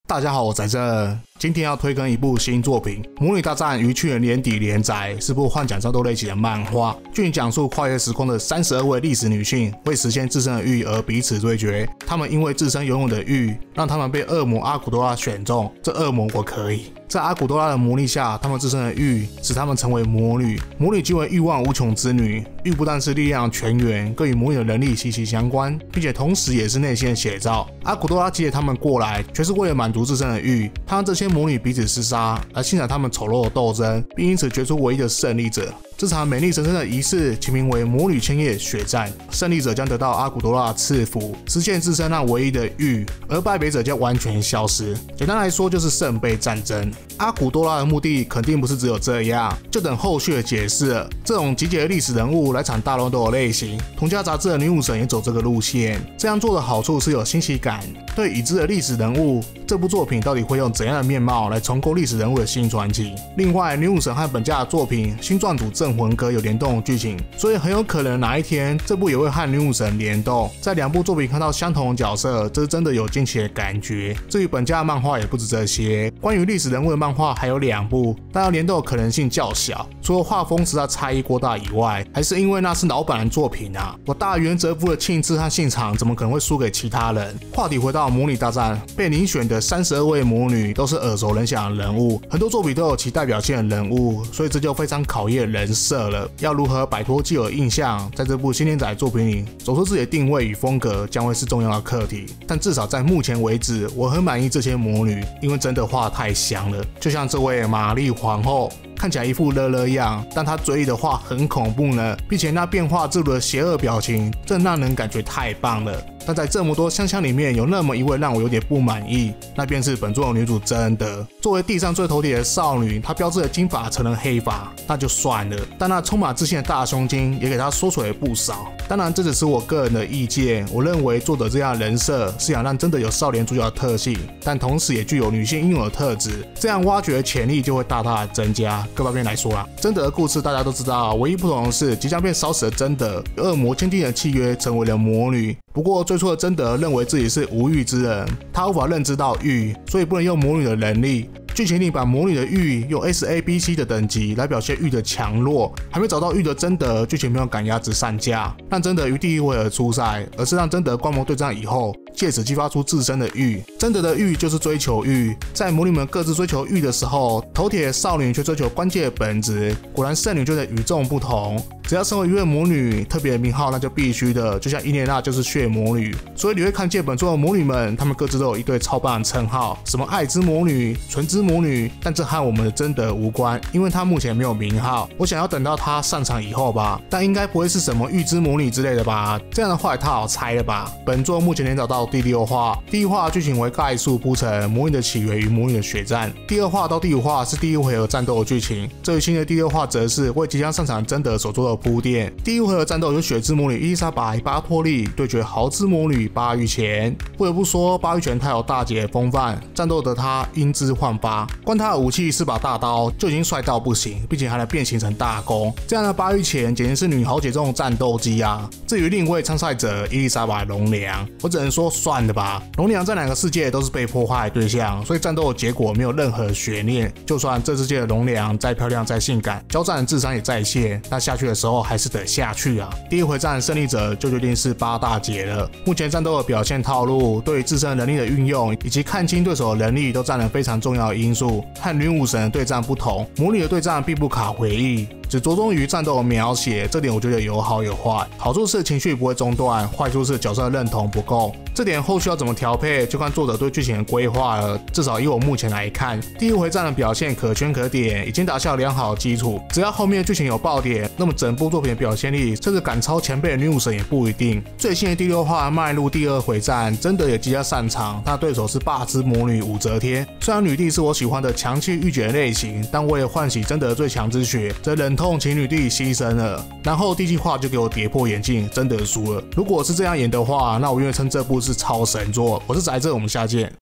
大家好，我在这。今天要推更一部新作品《魔女大战》，于去年年底连载，是部幻想战斗类型的漫画。剧情讲述跨越时空的32位历史女性为实现自身的欲而彼此对决。她们因为自身拥有的欲，让她们被恶魔阿古多拉选中。这恶魔我可以。在阿古多拉的魔力下，她们自身的欲使她们成为魔女。魔女即为欲望无穷之女，欲不但是力量泉源，更与魔女的能力息息相关，并且同时也是内心的写照。阿古多拉集结她们过来，却是为了满足自身的欲。她让这些魔女彼此厮杀，来欣赏她们丑陋的斗争，并因此决出唯一的胜利者。这场美丽神圣的仪式起名为魔女千叶血战，胜利者将得到阿古多拉的赐福，实现自身那唯一的欲，而败北者将完全消失。简单来说，就是圣杯战争。阿古多拉的目的肯定不是只有这样，就等后续的解释了。这种集结的历史人物来场大乱斗的类型，同家杂志的女武神也走这个路线。这样做的好处是有新奇感，对已知的历史人物，这部作品到底会用怎样的面貌来重构历史人物的新传奇。另外，女武神和本家的作品《新传主镇魂歌》有联动的剧情，所以很有可能哪一天这部也会和女武神联动。在两部作品看到相同的角色，这是真的有惊奇的感觉。至于本家的漫画也不止这些，关于历史人物的漫画还有2部，但要联动的可能性较小。除了画风实在差异过大以外，还是因为那是老版的作品啊。我大原则夫的庆致和现场怎么可能会输给其他人？话题回到魔女大战，被遴选的32位魔女都是耳熟能详的人物，很多作品都有其代表性的人物，所以这就非常考验人设了。要如何摆脱既有印象，在这部新连载作品里走出自己的定位与风格，将会是重要的课题。但至少在目前为止，我很满意这些魔女，因为真的画太香了。就像这位玛丽皇后，看起来一副乐乐样，但她嘴里的话很恐怖呢，并且那变化自如的邪恶表情，真让人感觉太棒了。但在这么多香香里面，有那么一位让我有点不满意，那便是本作的女主真的。作为地上最头铁的少女，她标志的金发成了黑发，那就算了，但那充满自信的大胸襟也给她缩水了不少。当然，这只是我个人的意见，我认为作者这样的人设是想让真的有少年主角的特性，但同时也具有女性应有的特质，这样挖掘的潜力就会大大的增加。各方面来说啦，真德的故事大家都知道，唯一不同的是即将变烧死的真德，恶魔签订了契约，成为了魔女。不过最初的真德认为自己是无欲之人，他无法认知到欲，所以不能用魔女的能力。剧情里把魔女的欲用 S、A、B、C 的等级来表现欲的强弱，还没找到欲的真德，剧情没有赶鸭子上架，让真德于第一回合出赛，而是让真德光魔对战以后，借此激发出自身的欲。真德的欲就是追求欲，在魔女们各自追求欲的时候，头铁的少女却追求关键的本质。果然圣女就得与众不同，只要身为一位魔女，特别的名号那就必须的，就像伊莲娜就是血魔女。所以你会看见本作的魔女们，她们各自都有一对超棒的称号，什么爱之魔女、纯之魔女，但这和我们的真德无关，因为她目前没有名号。我想要等到她上场以后吧，但应该不会是什么预知魔女之类的吧？这样的话也太好猜了吧？本作目前连载到第6话，第1话剧情为概述铺陈魔女的起源与魔女的血战，第2话到第5话是第1回合战斗的剧情，至于新的第6话则是为即将上场的真德所做的铺垫。第1回合战斗由血之魔女伊丽莎白巴托利对决豪之魔女巴玉泉。不得不说，巴玉泉太有大姐的风范，战斗的她英姿焕发，光她的武器是把大刀就已经帅到不行，并且还能变形成大弓。这样的巴玉泉简直是女豪杰中的战斗机啊！至于另一位参赛者伊丽莎白龙良，我只能说算了吧。龙良在哪个世界都是被迫害的对象，所以战斗的结果没有任何悬念。就算这世界的龙良再漂亮再性感，交战的智商也在线，那下去的时候还是得下去啊。第1回战胜利者就决定是八大姐了。目前战斗的表现套路，对于自身能力的运用，以及看清对手的能力都占了非常重要的因素。和女武神的对战不同，魔女的对战并不卡回忆，只着重于战斗的描写，这点我觉得有好有坏。好处是情绪不会中断，坏处是角色认同不够。这点后续要怎么调配，就看作者对剧情的规划了。至少以我目前来看，第1回战的表现可圈可点，已经打下良好的基础。只要后面剧情有爆点，那么整部作品的表现力甚至赶超前辈的女武神也不一定。最新的第6话迈入第2回战，真的也即将上场，他的对手是霸之魔女武则天。虽然女帝是我喜欢的强气御姐的类型，但为了唤醒真德最强之血，则忍痛请女帝牺牲了。然后第7话就给我跌破眼镜，真德输了。如果是这样演的话，那我愿意称这部是超神作。我是宅这，我们下见。